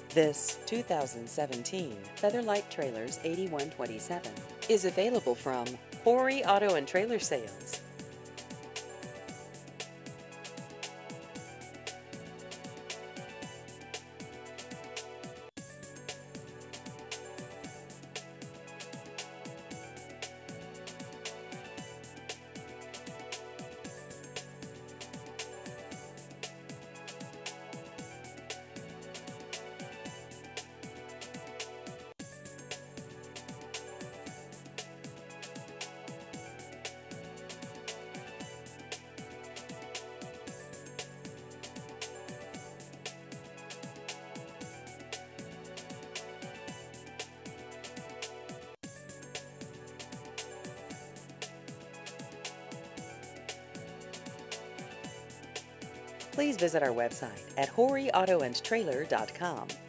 This 2017 Featherlite Trailers 8127 is available from Horry Auto and Trailer Sales. Please visit our website at horryautoandtrailer.com.